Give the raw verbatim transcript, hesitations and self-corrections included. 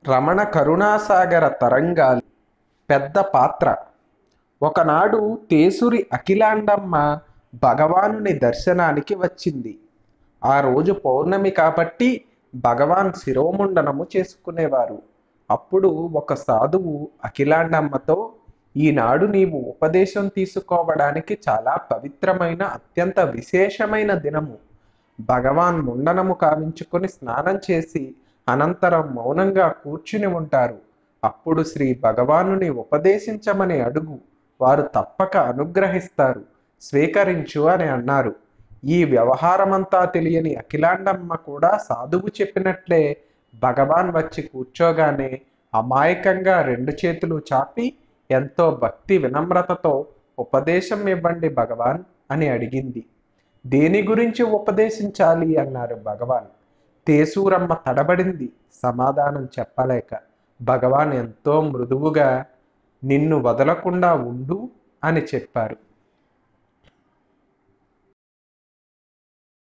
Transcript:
రమణ కరుణాసాగర తరంగాలు పెద్ద పాత్ర. ఒకనాడు తేసూరి అఖిలాండమ్మ భగవానుని దర్శనానికి వచ్చింది. ఆ రోజు పౌర్ణమి కాబట్టి భగవాన్ శిరోముండనము చేసుకునేవారు. అప్పుడు ఒక సాధువు అఖిలాండమ్మతో, ఈనాడు నీవు ఉపదేశం తీసుకోవడానికి చాలా పవిత్రమైన అత్యంత విశేషమైన దినము. భగవాన్ ముండనము కావించుకొని స్నానం చేసి అనంతరం మౌనంగా కూర్చుని ఉంటారు. అప్పుడు శ్రీ భగవానుని ఉపదేశించమని అడుగు, వారు తప్పక అనుగ్రహిస్తారు, స్వీకరించు అని అన్నారు. ఈ వ్యవహారమంతా తెలియని అఖిలాండమ్మ కూడా సాధువు చెప్పినట్లే భగవాన్ వచ్చి కూర్చోగానే అమాయకంగా రెండు చేతులు చాపి ఎంతో భక్తి వినమ్రతతో, ఉపదేశం ఇవ్వండి భగవాన్ అని అడిగింది. దేని గురించి ఉపదేశించాలి అన్నారు భగవాన్. తేసూరమ్మ తడబడింది, సమాధానం చెప్పలేక. భగవాన్ ఎంతో మృదువుగా, నిన్ను వదలకుండా ఉండు అని చెప్పారు.